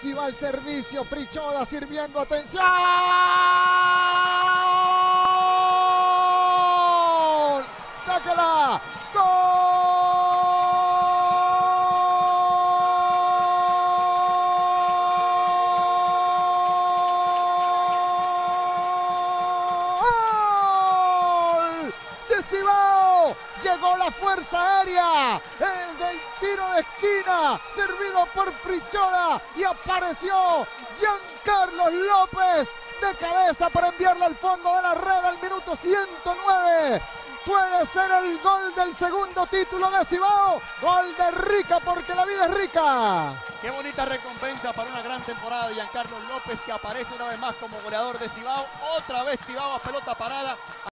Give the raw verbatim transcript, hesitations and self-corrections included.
Aquí va el servicio, Prichoda sirviendo, atención. ¡Sácala! ¡Gol! De Cibao. Llegó la fuerza aérea. El del tiro de esquina, servido por Prichoda, y apareció Giancarlos López de cabeza para enviarla al fondo de la red al minuto ciento nueve. Puede ser el gol del segundo título de Cibao. Gol de Rica, porque la vida es rica. Qué bonita recompensa para una gran temporada de Giancarlos López, que aparece una vez más como goleador de Cibao. Otra vez Cibao a pelota parada.